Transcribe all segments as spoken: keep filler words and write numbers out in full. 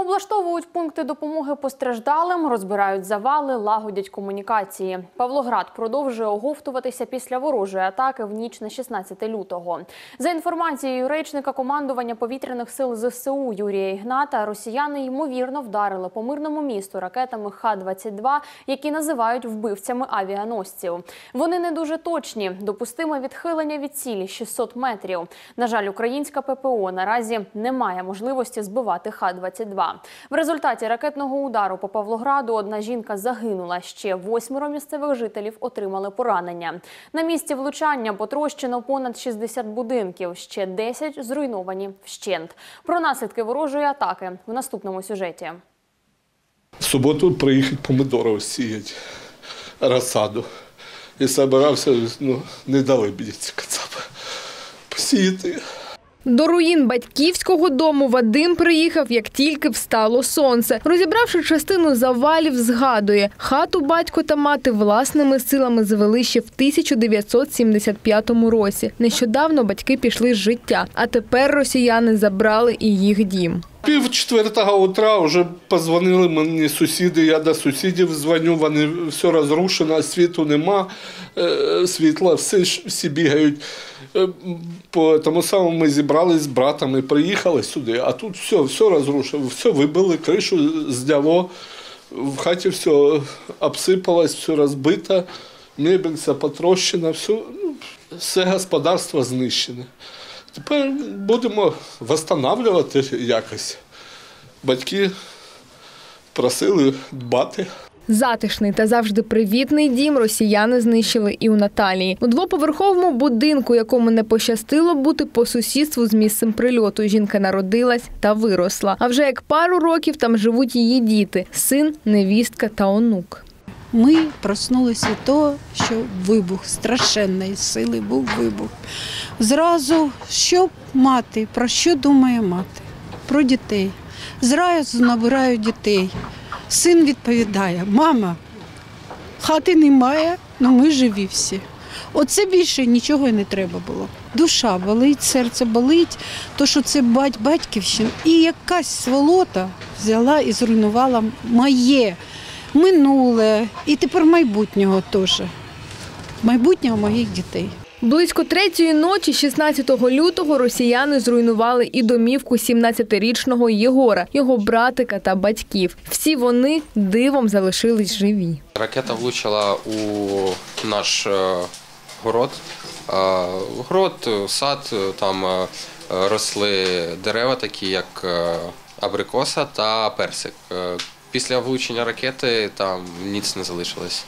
Облаштовують пункти допомоги постраждалим, розбирають завали, лагодять комунікації. Павлоград продовжує оговтуватися після ворожої атаки в ніч на шістнадцяте лютого. За інформацією речника командування повітряних сил ЗСУ Юрія Ігната, росіяни ймовірно вдарили по мирному місту ракетами Х двадцять два, які називають вбивцями авіаносців. Вони не дуже точні. Допустиме відхилення від цілі – шістсот метрів. На жаль, українська ППО наразі не має можливості збивати Х двадцять два. В результаті ракетного удару по Павлограду одна жінка загинула, ще восьмеро місцевих жителів отримали поранення. На місці влучання потрощено понад шістдесят будинків, ще десять зруйновані вщент. Про наслідки ворожої атаки в наступному сюжеті. В суботу приїхати помидори сіяти, розсаду. І збирався, ну, не дали мені ці кацапи посіяти. До руїн батьківського дому Вадим приїхав, як тільки встало сонце. Розібравши частину завалів, згадує, хату батько та мати власними силами звели ще в тисяча дев'ятсот сімдесят п'ятому році. Нещодавно батьки пішли з життя, а тепер росіяни забрали і їх дім. Пів четвертого утра вже позвонили мені сусіди, я до сусідів дзвоню, вони все розрушено, світу нема, світла, всі, всі бігають. По тому самому ми зібрались з братом і приїхали сюди, а тут все, все розрушено, все вибили, кришу зняло, в хаті все обсипалось, все розбито, мебель вся потрощена, все, ну, все господарство знищене. Тепер будемо відновлювати якось. Батьки просили дбати. Затишний та завжди привітний дім росіяни знищили і у Наталії. У двоповерховому будинку, якому не пощастило бути по сусідству з місцем прильоту, жінка народилась та виросла. А вже як пару років там живуть її діти – син, невістка та онук. Ми проснулися від того, що вибух, страшенної сили був вибух. Зразу, що мати, про що думає мати? Про дітей. Зразу набираю дітей. Син відповідає, мама, хати немає, але ми живі всі. Оце більше нічого і не треба було. Душа болить, серце болить, то що це бать батьківщина. І якась сволота взяла і зруйнувала моє минуле і тепер майбутнього теж. Майбутнього моїх дітей. Близько третьої ночі шістнадцятого лютого росіяни зруйнували і домівку сімнадцятирічного Єгора, його братика та батьків. Всі вони дивом залишились живі. Ракета влучила у наш город. Город, сад, там росли дерева такі, як абрикоса та персик. Після влучення ракети там ніц не залишилось.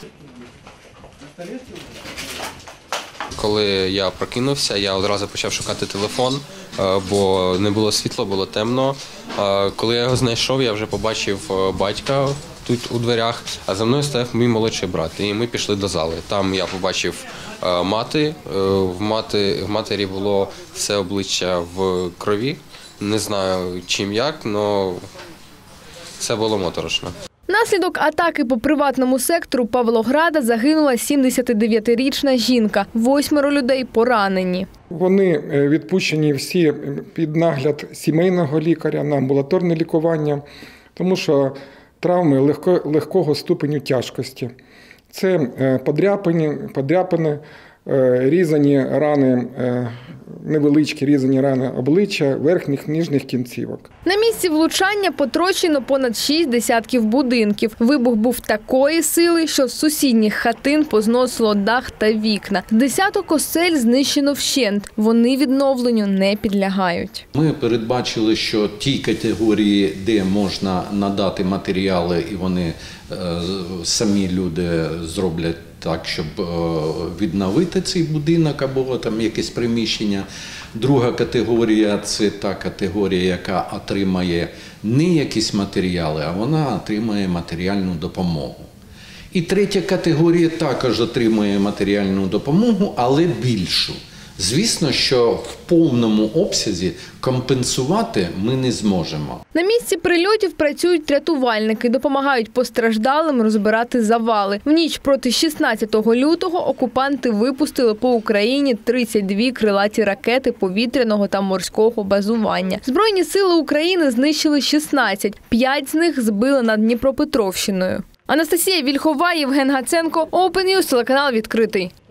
Коли я прокинувся, я одразу почав шукати телефон, бо не було світла, було темно. Коли я його знайшов, я вже побачив батька тут у дверях, а за мною стояв мій молодший брат. І ми пішли до зали. Там я побачив мати, в, мати, в матері було все обличчя в крові. Не знаю чим як, але це було моторошно. Внаслідок атаки по приватному сектору Павлограда загинула сімдесятидев'ятирічна жінка. Восьмеро людей поранені. Вони відпущені всі під нагляд сімейного лікаря на амбулаторне лікування, тому що травми легко, легкого ступеню тяжкості. Це подряпини, подряпини, різані рани, невеличкі різані рани обличчя, верхніх, нижніх кінцівок. На місці влучання потрощено понад шість десятків будинків. Вибух був такої сили, що з сусідніх хатин позносило дах та вікна. Десяток осель знищено вщент. Вони відновленню не підлягають. Ми передбачили, що ті категорії, де можна надати матеріали, і вони самі люди зроблять так, щоб відновити цей будинок або там якесь приміщення. Друга категорія – це та категорія, яка отримає не якісь матеріали, а вона отримає матеріальну допомогу. І третя категорія також отримує матеріальну допомогу, але більшу. Звісно, що в повному обсязі компенсувати ми не зможемо. На місці прильотів працюють рятувальники, допомагають постраждалим розбирати завали. В ніч проти шістнадцятого лютого окупанти випустили по Україні тридцять дві крилаті ракети повітряного та морського базування. Збройні сили України знищили шістнадцять, п'ять з них збили над Дніпропетровщиною. Анастасія Вільхова, Євген Гаценко, Open News, телеканал «Відкритий».